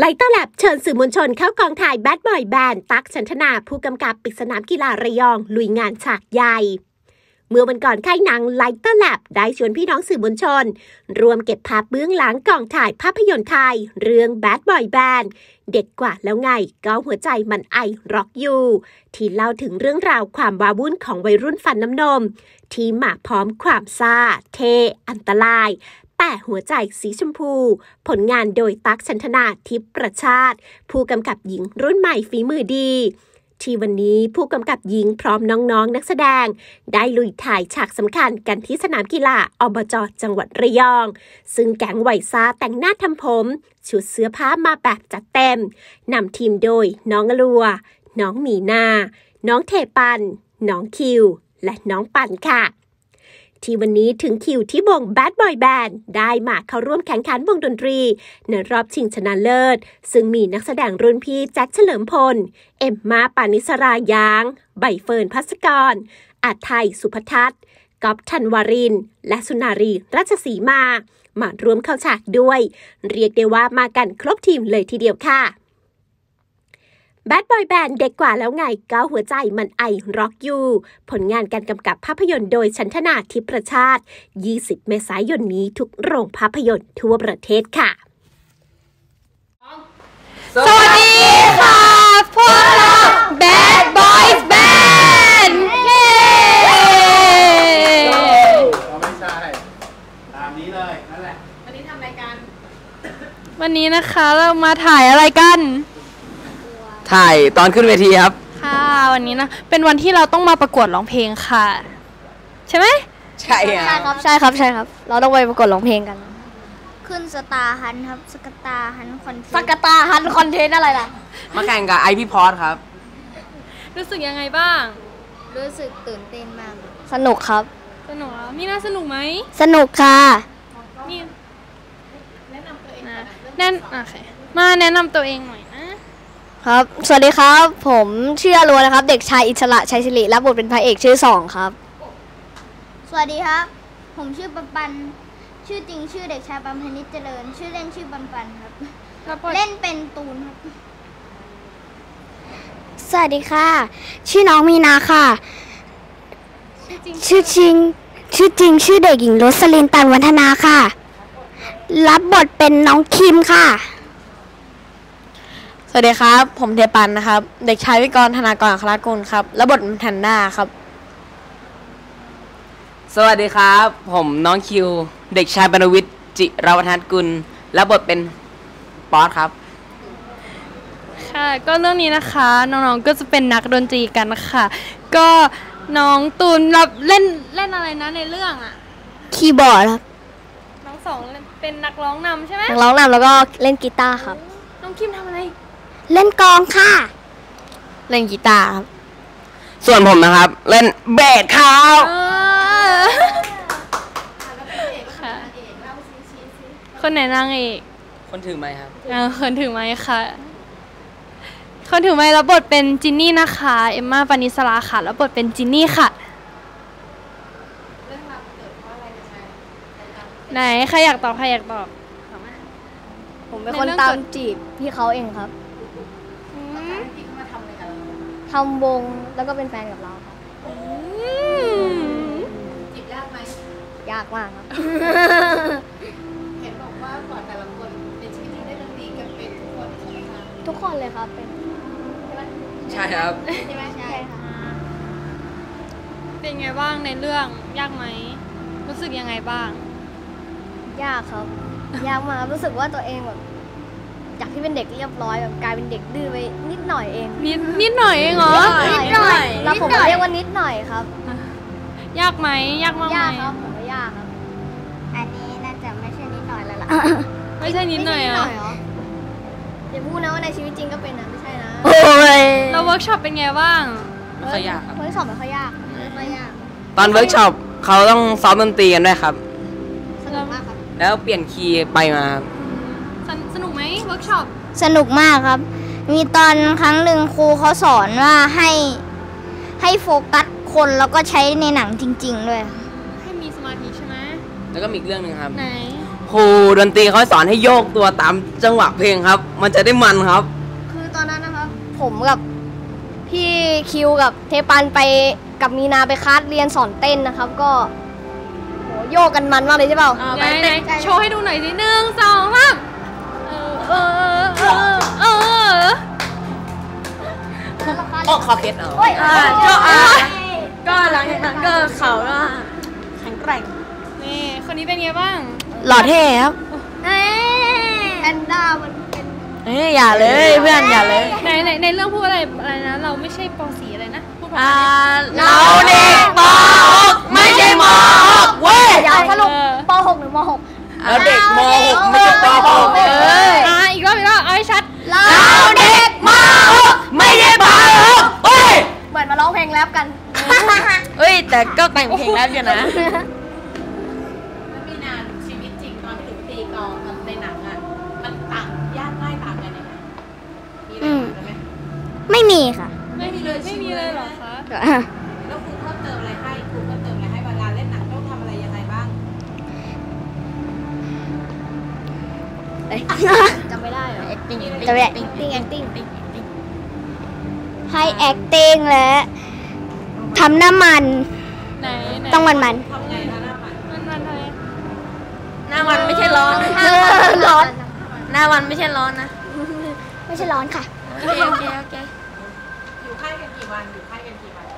ไลท์เตอร์แลบเชิญสื่อมวลชนเข้ากองถ่ายแบดบอยแบนด์ตั๊ก ฉันทนาผู้กำกับปิดสนามกีฬาระยองลุยงานฉากใหญ่เมื่อวันก่อนค่ายหนังไลท์เตอร์แลบได้ชวนพี่น้องสื่อมวลชนรวมเก็บภาพเบื้องหลังกองถ่ายภาพยนตร์ไทยเรื่องแบดบอยแบนด์เด็กกว่าแล้วไงก็หัวใจมันไอร็อกยูที่เล่าถึงเรื่องราวความว้าวุ่นของวัยรุ่นฟันน้ำนมที่มาพร้อมความซ่าเท่อันตรายแต่หัวใจสีชมพูผลงานโดยตั๊ก ฉันทนาทิพย์ประชาติผู้กำกับหญิงรุ่นใหม่ฝีมือดีที่วันนี้ผู้กำกับหญิงพร้อมน้องๆนักแสดงได้ลุยถ่ายฉากสำคัญกันที่สนามกีฬาอบจ.จังหวัดระยองซึ่งแก๊งวัยซ่าแต่งหน้าทำผมชุดเสื้อผ้ามาแบบจัดเต็มนำทีมโดยน้องอลัวน้องมีนาน้องเทปันน้องคิวและน้องปันค่ะที่วันนี้ถึงคิวที่วงแบดบอยแบนด์ได้มาเข้าร่วมแข่งขันวงดนตรีในรอบชิงชนะเลิศซึ่งมีนักแสดงรุ่นพี่แจ็คเฉลิมพลเอ็มมาปานิสรายางใบเฟิร์นภัสกรอาจไทยสุภทัศน์ก๊อฟธันวารินและสุนารีราชสีมาร่วมเข้าฉากด้วยเรียกได้ว่ามากันครบทีมเลยทีเดียวค่ะแบดบอยแบนด์เด็กกว่าแล้วไงก็หัวใจมันไอร็อกยูผลงานการกำกับภาพยนตร์โดยฉันทนาทิพย์ประชาติ20 เมษายนนี้ทุกโรงภาพยนตร์ทั่วประเทศค่ะสวัสดีค่ะพวกเรา Bad Boys Band เย้ไม่ใช่ตามนี้เลยนั่นแหละวันนี้ทำรายการวันนี้นะคะเรามาถ่ายอะไรกันถ่ายตอนขึ้นเวทีครับค่ะวันนี้นะเป็นวันที่เราต้องมาประกวดร้องเพลงค่ะใช่ไหมใช่ครับใช่ครับเราต้องไปประกวดร้องเพลงกันขึ้นสตาร์ฮันครับสกตาฮันคอนเทนต์สกตาฮันคอนเทนต์อะไรล่ะมาแข่งกับไอพี่พอดครับรู้สึกยังไงบ้างรู้สึกตื่นเต้นมากสนุกครับสนุกแล้วมีน่าสนุกไหมสนุกค่ะนี่แนะนำตัวเองมาแนะนำตัวเองหน่อยครับสวัสดีครับผมชื่ออลัวนะครับเด็กชายอิสระชัยศิริรับบทเป็นพระเอกชื่อ2ครับสวัสดีครับผมชื่อปันชื่อจริงชื่อเด็กชายปันพนิชเจริญชื่อเล่นชื่อปันครับเล่นเป็นตูนครับสวัสดีค่ะชื่อน้องมีนาค่ะชื่อจริงชื่อเด็กหญิงโรสลินตันวัฒนาค่ะรับบทเป็นน้องคิมค่ะสวัสดีครับผมเทปันนะครับเด็กชายวิกรธนากรอัครกุลครับและบทเป็นแทนด้าครับสวัสดีครับผมน้องคิวเด็กชายบรรณวิทย์จิรวัฒนกุลและบทเป็นป๊อตครับค่ะก็เรื่องนี้นะคะน้องๆก็จะเป็นนักดนตรีกันนะคะก็น้องตูนรับเล่นอะไรนะในเรื่องอะคีย์บอร์ดครับน้องสองเป็นนักร้องนำใช่ไหมนักร้องนำแล้วก็เล่นกีตาร์ครับน้องคิมทำอะไรเล่นกลองค่ะเล่นกีตาร์ครับส่วนผมนะครับเล่นเบสครับคนไหนนางเอกคนถือไม้ครับคนถือไม้ค่ะคนถือไม้รับบทเป็นจินนี่นะคะเอมมาปานิสราค่ะรับบทเป็นจินนี่ค่ะไหนใครอยากตอบผมเป็นคนตามจีบพี่เขาเองครับทำวงแล้วก็เป็นแฟนกับเราครับจีบยากไหมยากมากครับเห็นบอกว่าก่อนแต่ละคนเป็นชีวิตจริงได้ดนตรีกันเป็นทุกคนใช่ไหมคะทุกคนเลยครับเป็นใช่ครับใช่ไหมใช่ค่ะเป็นไงบ้างในเรื่องยากไหมรู้สึกยังไงบ้างยากครับยากมากรู้สึกว่าตัวเองแบบจากที่เป็นเด็กเรียบร้อยแบบกลายเป็นเด็กดื้อไปนิดหน่อยเองนิดหน่อยเองเหรอนิดหน่อยแล้วผมเรียกว่านิดหน่อยครับยากไหมยากมากไหมยากครับผมว่ายากครับอันนี้น่าจะไม่ใช่นิดหน่อยแล้วล่ะไม่ใช่นิดหน่อยเหรออย่าพูดนะว่าในชีวิตจริงก็เป็นนะไม่ใช่นะเราเวิร์กช็อปเป็นไงบ้างไม่ค่อยยากครับเวิร์กช็อปไม่ค่อยยากตอนเวิร์กช็อปเขาต้องซ้อมดนตรีกันด้วยครับสนุกมากครับแล้วเปลี่ยนคีย์ไปมาสนุกไหมเวิร์กช็อปสนุกมากครับมีตอนครั้งหนึ่งครูเขาสอนว่าให้โฟกัสคนแล้วก็ใช้ในหนังจริงๆด้วยให้มีสมาธิใช่ไหมแล้วก็มีอีกเรื่องนึงครับไหนครูดนตรีเขาสอนให้โยกตัวตามจังหวะเพลงครับ มันจะได้มันครับคือตอนนั้นนะครับผมกับพี่คิวกับเทปันไปกับมีนาไปคลาสเรียนสอนเต้นนะครับก็โหโยกกันมันมากเลยใช่เปล่าไหนโชว์ให้ดูหน่อยสิ1 2 3 ขอเคสเอาก็หลังจากนั้นก็เขาแข็งแกร่งนี่คนนี้เป็นไงบ้างหล่อเท่ครับแอนด้ามันเป็นอย่าเลยเพื่อนอย่าเลยในเรื่องพูดอะไรนะเราไม่ใช่ป.4อะไรนะพูดเราเด็กป.6ไม่ใช่ม.6เว้ยอย่าสรุปป.6หรือม.6 เราเด็กม.6ไม่ใช่ป.6 อีกรอบเอาให้ชัดเราเด็กม.6ไม่ใช่ป.6เฮ้ยเหมือนมาร้องเพลงแรปกันเฮ้ยแต่ก็แต่งเพลงแรปอยู่นะมีนาชีวิตจริงตอนที่ถึงตีกลองในหนังอ่ะมันต่างยากง่ายต่างกันยังไงมีอะไรไหมไม่มีค่ะไม่มีเลยหรอคะแล้วครูเพิ่มเติมอะไรให้เวลาเล่นหนังต้องทำอะไรยังไงบ้างจำไม่ได้เหรอ acting ให้ acting และทำหน้ามันต้องมันทำไงคะหน้ามันหน้ามันไม่ใช่ร้อนร้อนหน้ามันไม่ใช่ร้อนนะไม่ใช่ร้อนค่ะโอเคอยู่ค่ายกันกี่วันหลายวัน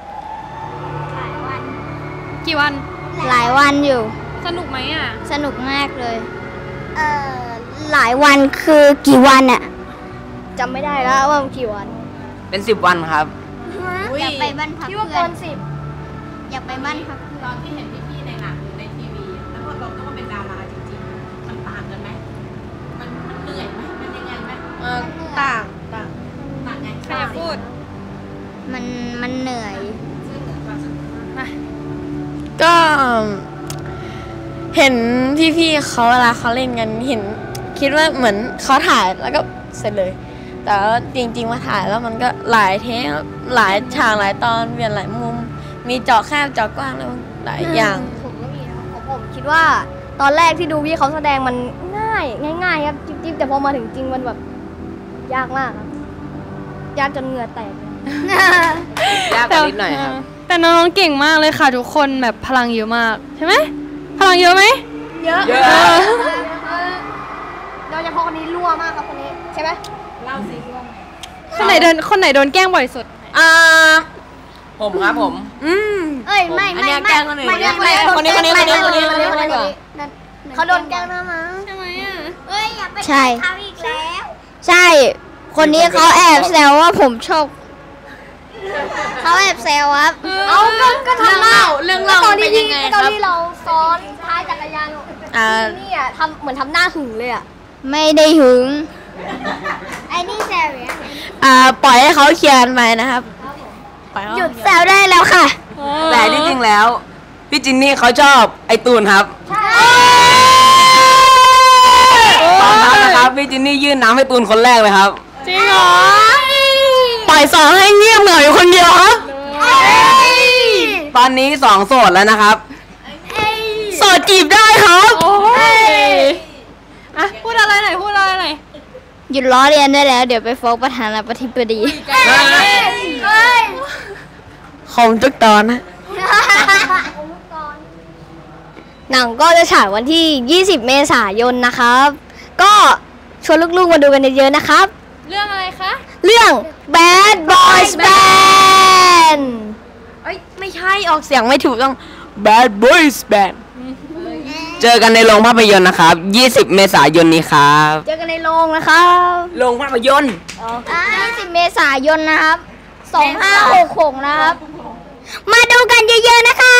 กี่วันหลายวันอยู่สนุกไหมอ่ะสนุกมากเลยหลายวันคือกี่วันอะจำไม่ได้แล้วว่ากี่วันเป็น10 วันครับอยากไปบ้านพักเพื่อนอยากไปบ้านพักตอนที่เห็นพี่ๆในหนังหรือในทีวีแล้วพอเราต้องมาเป็นดาราจริงๆมันต่างกันไหมมันเหนื่อยไหมมันยังไงไหมต่างไงใครอยากพูดมันเหนื่อยก็เห็นพี่ๆเขาเวลาเขาเล่นกันเห็นคิดว่าเหมือนเขาถ่ายแล้วก็เสร็จเลยแต่จริงๆมาถ่ายแล้วมันก็หลายเทคหลายฉากหลายตอนเปลี่ยนหลายมุมมีเจาะแคบเจาะกว้างแล้วหลายอย่างผมก็มีผมคิดว่าตอนแรกที่ดูพี่เขาแสดงมันง่ายครับจิ๊บแต่พอมาถึงจริงมันแบบยากมากครับยากจนเหงื่อแตกยากนิดหน่อยครับแต่น้องๆเก่งมากเลยค่ะทุกคนแบบพลังเยอะมากใช่ไหมพลังเยอะไหมเยอะโดยเฉพาะคนนี้รั่วมากครับคนนี้ใช่ไหมเล่าสิคนไหนโดนแกล้งบ่อยสุดผมครับผมไม่แกล้งคนอื่นคนนี้เขาโดนแกล้งนะมั้งใช่ไหมอ่ะอย่าไปเขาอีกแล้วใช่คนนี้เขาแอบแซวว่าผมชอบเขาแอบแซวครับเอาก็ทำเรื่องเราเป็นยังไงครับตอนที่เราซ้อนท้ายจักรยานนี่อ่ะเหมือนทำหน้าหึงเลยอ่ะไม่ได้หึงไอ้นี่แซวปล่อยให้เขาเคลียร์ไปนะครับหยุดแซวได้แล้วค่ะแต่ที่จริงแล้วพี่จินนี่เขาชอบไอตูนครับตอนนั้นนะครับพี่จินนี่ยื่นน้ำให้ตูนคนแรกเลยครับจริงเหรอปล่อยสองให้เงียบหน่อยคนเดียวครับตอนนี้2 โสดแล้วนะครับโสดจีบได้ครับพูดอะไรหน่อยหยุดล้อเรียนได้แล้วเดี๋ยวไปฟ้องประธานาธิบดีคมทุกตอนนะหนังก็จะฉายวันที่20 เมษายนนะครับก็ชวนลูกๆมาดูกันเยอะๆนะครับเรื่องอะไรคะเรื่อง Bad Boys Band ไม่ใช่ออกเสียงไม่ถูกต้อง Bad Boys Band เจอกันในโรงภาพยนตร์นะครับ20 เมษายนนี้ครับเจอกันในโรงนะครับโรงภาพยนตร์ 20 เมษายนนะครับ2566นะครับมาดูกันเยอะๆนะคะ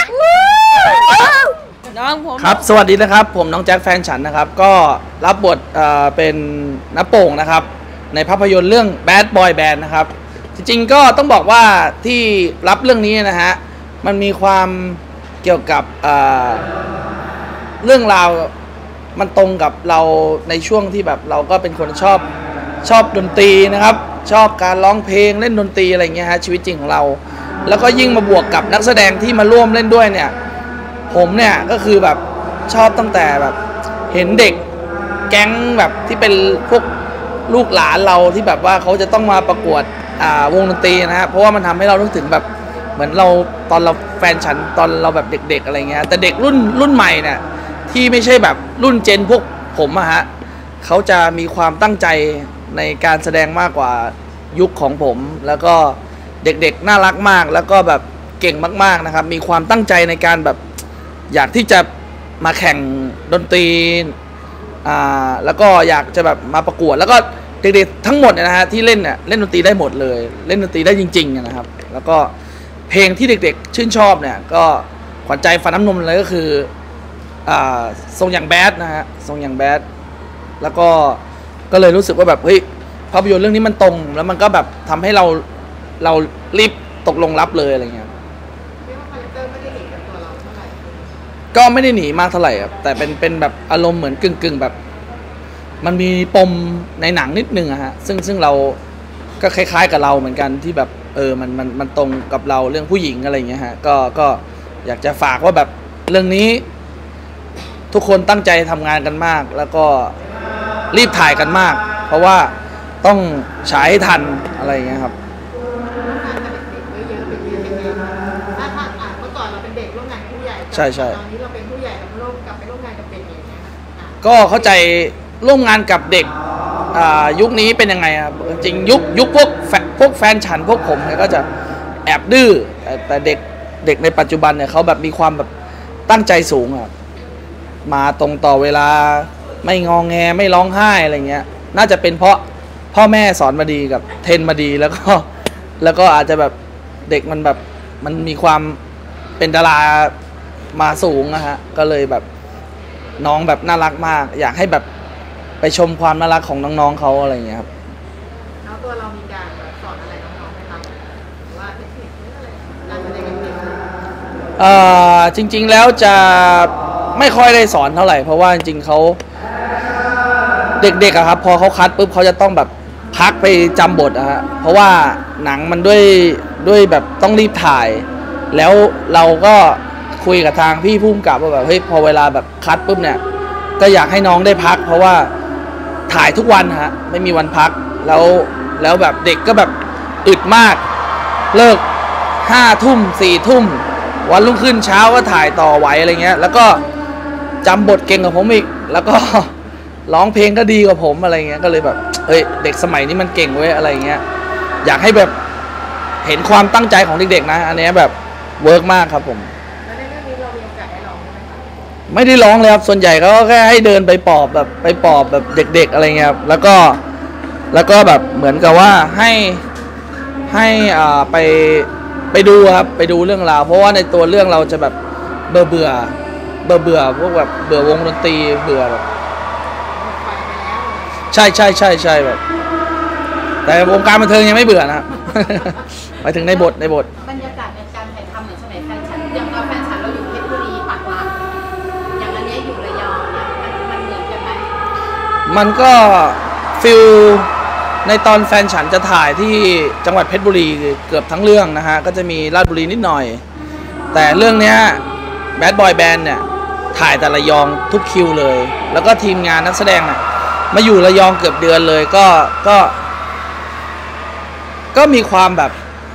น้องผมครับสวัสดีนะครับผมน้องแจ็คแฟนฉันนะครับก็รับบทเป็นน้าโป่งนะครับในภาพยนตร์เรื่อง Bad Boy Band นะครับจริงๆก็ต้องบอกว่าที่รับเรื่องนี้นะฮะมันมีความเกี่ยวกับเรื่องราวมันตรงกับเราในช่วงที่แบบเราก็เป็นคนชอบดนตรีนะครับชอบการร้องเพลงเล่นดนตรีอะไรเงี้ยฮะชีวิตจริงของเราแล้วก็ยิ่งมาบวกกับนักแสดงที่มาร่วมเล่นด้วยเนี่ยผมเนี่ยก็คือแบบชอบตั้งแต่แบบเห็นเด็กแก๊งแบบที่เป็นพวกลูกหลานเราที่แบบว่าเขาจะต้องมาประกวดวงดนตรีนะฮะเพราะว่ามันทำให้เรานึกถึงแบบเหมือนเราตอนเราแฟนฉันตอนเราแบบเด็กๆอะไรเงี้ยแต่เด็กรุ่นใหม่เนี่ยที่ไม่ใช่แบบรุ่นเจนพวกผมอะฮะเขาจะมีความตั้งใจในการแสดงมากกว่ายุคของผมแล้วก็เด็กๆน่ารักมากแล้วก็แบบเก่งมากๆนะครับมีความตั้งใจในการแบบอยากที่จะมาแข่งดนตรีแล้วก็อยากจะแบบมาประกวดแล้วก็เด็กๆทั้งหมดนะฮะที่เล่นเนี่ยเล่นดนตรีได้หมดเลยเล่นดนตรีได้จริงๆนะครับแล้วก็เพลงที่เด็กๆชื่นชอบเนี่ยก็ขวัญใจฟันน้ำนมเลยก็คือทรงอย่างแบดนะฮะทรงอย่างแบดแล้วก็เลยรู้สึกว่าแบบเฮ้ยภาพยนตร์เรื่องนี้มันตรงแล้วมันก็แบบทำให้เรารีบตกลงรับเลยอะไรเงี้ยก็ไม่ได้หนีมากเท่าไหร่ครับแต่เป็นแบบอารมณ์เหมือนกึ่งแบบมันมีปมในหนังนิดนึงอะฮะซึ่งเราก็คล้ายๆกับเราเหมือนกันที่แบบมันตรงกับเราเรื่องผู้หญิงอะไรเงี้ยฮะก็อยากจะฝากว่าแบบเรื่องนี้ทุกคนตั้งใจทำงานกันมากแล้วก็รีบถ่ายกันมากเพราะว่าต้องฉายให้ทันอะไรเงี้ยครับใช่ตอนนี้เราเป็นผู้ใหญ่เรากลับไปร่วมงานกับเด็กอย่างเงี้ยก็เข้าใจร่วมงานกับเด็กยุคนี้เป็นยังไงครับจริงยุคพวกแฟนฉันพวกผมเนี่ยก็จะแอบดื้อแต่เด็กในปัจจุบันเนี่ยเขาแบบมีความแบบตั้งใจสูงอะมาตรงต่อเวลาไม่งอแงไม่ร้องไห้อะไรเงี้ยน่าจะเป็นเพราะพ่อแม่สอนมาดีกับเทรนมาดีแล้วก็อาจจะแบบเด็กมันแบบมันมีความเป็นดารามาสูงนะฮะก็เลยแบบน้องแบบน่ารักมากอยากให้แบบไปชมความน่ารักของน้องๆเขาอะไรอย่างเงี้ยครับแล้วตัวเรามีการสอนอะไรน้องๆไหมครับหรือว่าเทคนิคอะไรการแสดงเด็กจริงๆแล้วจะไม่ค่อยได้สอนเท่าไหร่เพราะว่าจริงๆเขาเด็กๆอะครับพอเขาคัดปุ๊บเขาจะต้องแบบพักไปจำบทอะฮะเพราะว่าหนังมันด้วยแบบต้องรีบถ่ายแล้วเราก็คุยกับทางพี่ผู้กำกับว่าแบบเฮ้ยพอเวลาแบบคัดปุ๊บเนี่ยก็อยากให้น้องได้พักเพราะว่าถ่ายทุกวันฮะไม่มีวันพักแล้วแบบเด็กก็แบบอึดมากเลิก5 ทุ่ม4 ทุ่มวันรุ่งขึ้นเช้าก็ถ่ายต่อไหวอะไรเงี้ยแล้วก็จำบทเก่งกว่าผมอีกแล้วก็ร้องเพลงก็ดีกว่าผมอะไรเงี้ยก็เลยแบบเฮ้ยเด็กสมัยนี้มันเก่งเว้ยอะไรเงี้ยอยากให้แบบเห็นความตั้งใจของเด็กๆนะอันนี้แบบเวิร์กมากครับผมแล้วในเรื่องนี้เรามีโอกาสได้ร้องไหมครับไม่ได้ร้องเลยครับส่วนใหญ่ก็แค่ให้เดินไปปอบแบบเด็กๆอะไรเงี้ยครับแล้วก็แบบเหมือนกับว่าให้ไปดูครับไปดูเรื่องราวเพราะว่าในตัวเรื่องเราจะแบบเบื่อพวกแบบเบื่อวงดนตรีเบื่อแบบใช่แบบแต่วงการบันเทิงยังไม่เบื่อนะหมายถึงในบทบรรยากาศในการถ่ายทำเหมือนสมัยแฟนฉันอย่างเราแฟนฉันเราอยู่เพชรบุรีปักหลักอย่างอันนี้อยู่ระยองเนี่ยมันเหมือนกันไหมมันก็ฟิลในตอนแฟนฉันจะถ่ายที่จังหวัดเพชรบุรีเกือบทั้งเรื่องนะฮะก็จะมีราชบุรีนิดหน่อยแต่เรื่องนี้แบดบอยแบนด์เนี่ยถ่ายแต่ระยองทุกคิวเลยแล้วก็ทีมงานนักแสดงเนี่ยมาอยู่ระยองเกือบเดือนเลยก็มีความแบบ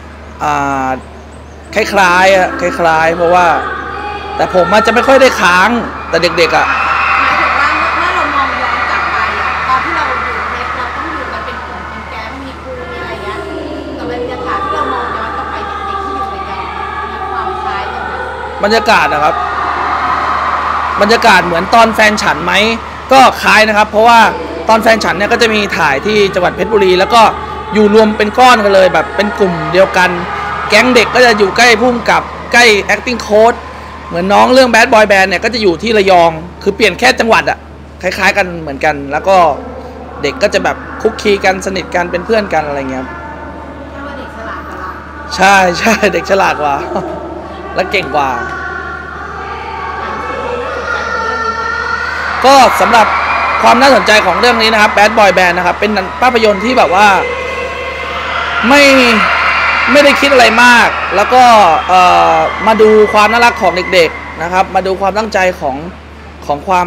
คล้ายเพราะว่าแต่ผมอาจจะไม่ค่อยได้ค้างแต่เด็กๆอ่ะหมายถึงว่าเมื่อเรามองย้อนกลับไปตอนที่เราอยู่ในเราต้องอยู่กันเป็นกลุ่มเป็นแก๊งมีครูมีอะไรเงี้ยแต่บรรยากาศที่เรามองย้อนกลับไปเด็กๆที่อยู่ระยองมีความคล้ายกันไหมบรรยากาศนะครับบรรยากาศเหมือนตอนแฟนฉันไหมก็คล้ายนะครับเพราะว่าตอนแฟนฉันเนี่ยก็จะมีถ่ายที่จังหวัดเพชรบุรีแล้วก็อยู่รวมเป็นก้อนกันเลยแบบเป็นกลุ่มเดียวกันแก๊งเด็กก็จะอยู่ใกล้พุ่มกับใกล้ acting coach เหมือนน้องเรื่อง Bad Boy Band เนี่ยก็จะอยู่ที่ระยองคือเปลี่ยนแค่จังหวัดอะคล้ายๆกันเหมือนกันแล้วก็เด็กก็จะแบบคุกคีกันสนิทกันเป็นเพื่อนกันอะไรเงี้ยว่าเด็กฉลาดกว่าเราใช่เด็กฉลาดกว่าและเก่งกว่าก็สำหรับความน่าสนใจของเรื่องนี้นะครับ Bad Boy Band นะครับเป็นภาพยนตร์ที่แบบว่าไม่ได้คิดอะไรมากแล้วก็มาดูความน่ารักของเด็กๆนะครับมาดูความตั้งใจของความ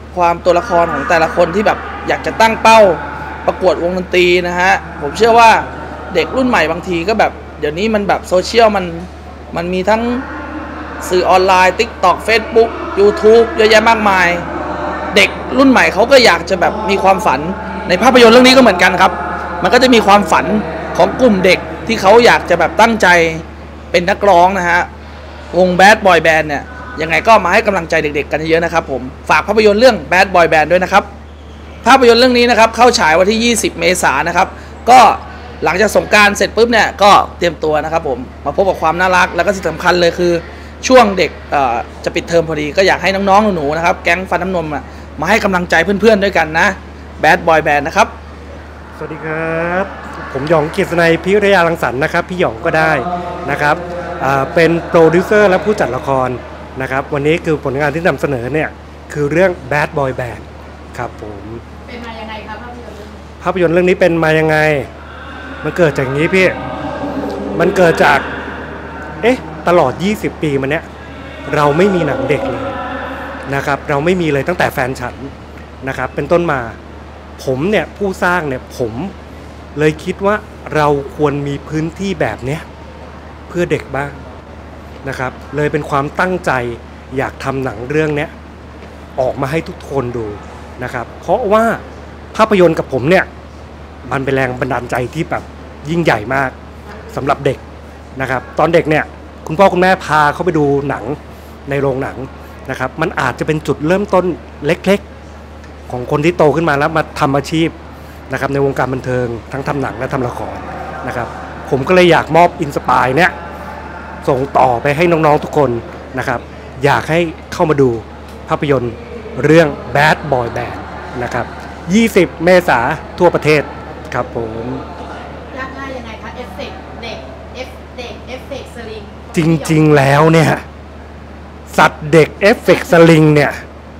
ความตัวละครของแต่ละคนที่แบบอยากจะตั้งเป้าประกวดวงดนตรีนะฮะผมเชื่อว่าเด็กรุ่นใหม่บางทีก็แบบเดี๋ยวนี้มันแบบโซเชียลมันมีทั้งสื่อออนไลน์ TikTok Facebook YouTube เยอะแยะมากมายเด็กรุ่นใหม่เขาก็อยากจะแบบมีความฝันในภาพยนตร์เรื่องนี้ก็เหมือนกันครับมันก็จะมีความฝันของกลุ่มเด็กที่เขาอยากจะแบบตั้งใจเป็นนักร้องนะฮะวง Bad Boy Band เนี่ยยังไงก็มาให้กำลังใจเด็กๆกันเยอะนะครับผมฝากภาพยนตร์เรื่อง Bad Boy Band ด้วยนะครับภาพยนตร์เรื่องนี้นะครับเข้าฉายวันที่20 เมษายนนะครับก็หลังจากสงกรานต์เสร็จปุ๊บเนี่ยก็เตรียมตัวนะครับผมมาพบกับความน่ารักแล้วก็สิ่งสำคัญเลยคือช่วงเด็กจะปิดเทอมพอดีก็อยากให้น้องๆหนูๆนะครับแก๊งฟันน้ำนมมาให้กำลังใจเพื่อนๆด้วยกันนะ Bad Boy Band นะครับสวัสดีครับผมหยองกฤษณัยพิริยารังสรรค์นะครับพี่หยองก็ได้นะครับเป็นโปรดิวเซอร์และผู้จัดละครนะครับวันนี้คือผลงานที่นำเสนอเนี่ยคือเรื่อง Bad Boy Band ครับผมเป็นมายังไงครับภาพยนตร์เรื่องนี้เป็นมายังไงมันเกิดจากนี้พี่มันเกิดจากตลอด20 ปีมาเนี้ยเราไม่มีหนังเด็กเลยนะครับเราไม่มีเลยตั้งแต่แฟนฉันนะครับเป็นต้นมาผมเนี่ยผู้สร้างเนี่ยผมเลยคิดว่าเราควรมีพื้นที่แบบเนี้ยเพื่อเด็กบ้างนะครับเลยเป็นความตั้งใจอยากทำหนังเรื่องนี้ออกมาให้ทุกคนดูนะครับเพราะว่าภาพยนตร์กับผมเนี่ยมันเป็นแรงบันดาลใจที่แบบยิ่งใหญ่มากสำหรับเด็กนะครับตอนเด็กเนี่ยคุณพ่อคุณแม่พาเขาไปดูหนังในโรงหนังนะครับมันอาจจะเป็นจุดเริ่มต้นเล็กๆของคนที่โตขึ้นมาแล้วมาทำอาชีพนะครับในวงการบันเทิงทั้งทำหนังและทำละครนะครับผมก็เลยอยากมอบอินสปายเนี่ยส่งต่อไปให้น้องๆทุกคนนะครับอยากให้เข้ามาดูภาพยนตร์เรื่อง Bad Boy Band นะครับ20 เมษายนทั่วประเทศครับผมยากง่ายยังไงคะเอฟเฟกต์เด็กเอฟเฟกต์สลิงจริงๆแล้วเนี่ยสัตว์เด็กเอฟเฟกต์สลิงเนี่ย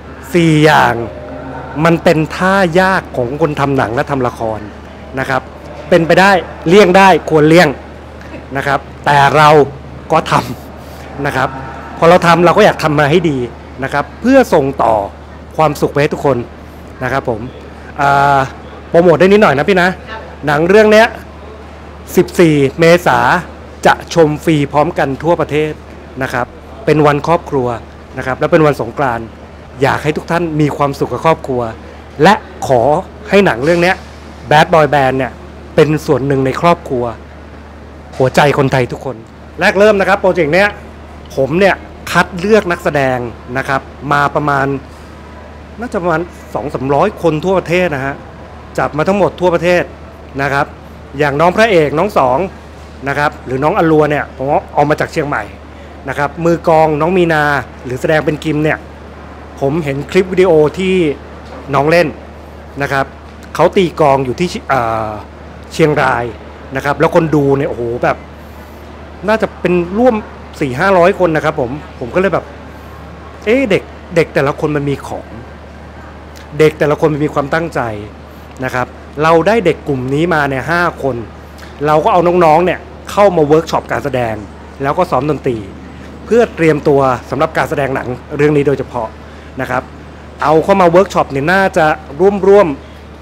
4 อย่างมันเป็นท่ายากของคนทำหนังและทำละครนะครับเป็นไปได้เลี่ยงได้ควรเลี่ยงนะครับแต่เราก็ทำนะครับพอเราทำเราก็อยากทำมาให้ดีนะครับเพื่อส่งต่อความสุขไปให้ทุกคนนะครับผมโปรโมทได้นิดหน่อยนะพี่นะหนังเรื่องนี้14 เมษายนจะชมฟรีพร้อมกันทั่วประเทศนะครับเป็นวันครอบครัวนะครับและเป็นวันสงกรานต์อยากให้ทุกท่านมีความสุขกับครอบครัวและขอให้หนังเรื่องนี้ Bad Boy Band เนี่ยเป็นส่วนหนึ่งในครอบครัวหัวใจคนไทยทุกคนแรกเริ่มนะครับโปรเจกต์เนี้ยผมเนี่ยคัดเลือกนักแสดงนะครับมาประมาณน่าจะประมาณ 200-300 คนทั่วประเทศนะฮะจับมาทั้งหมดทั่วประเทศนะครับอย่างน้องพระเอกน้องสองนะครับหรือน้องอลัวเนี่ยผมเอามาจากเชียงใหม่นะครับมือกองน้องมีนาหรือแสดงเป็นกิมเนี่ยผมเห็นคลิปวิดีโอที่น้องเล่นนะครับเขาตีกองอยู่ที่เชียงรายนะครับแล้วคนดูเนี่ยโอ้โหแบบน่าจะเป็นร่วม 400-500 คนนะครับผมก็เลยแบบเด็กแต่ละคนมันมีของเด็กแต่ละคนมันมีความตั้งใจนะครับเราได้เด็กกลุ่มนี้มาเนี่ย5 คนเราก็เอาน้องๆเนี่ยเข้ามาเวิร์กช็อปการแสดงแล้วก็ซ้อมดนตรีเพื่อเตรียมตัวสำหรับการแสดงหนังเรื่องนี้โดยเฉพาะนะครับเอาเข้ามาเวิร์กช็อปเนี่ยน่าจะร่วม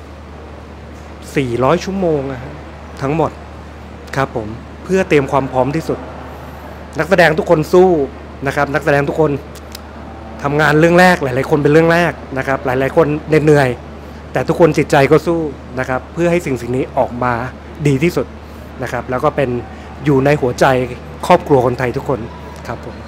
400 ชั่วโมงทั้งหมดครับผมเพื่อเตรียมความพร้อมที่สุดนักแสดงทุกคนสู้นะครับนักแสดงทุกคนทำงานเรื่องแรกหลายๆคนเป็นเรื่องแรกนะครับหลายๆคนเหนื่อยแต่ทุกคนจิตใจก็สู้นะครับเพื่อให้สิ่งนี้ออกมาดีที่สุดนะครับแล้วก็เป็นอยู่ในหัวใจครอบครัวคนไทยทุกคนครับผม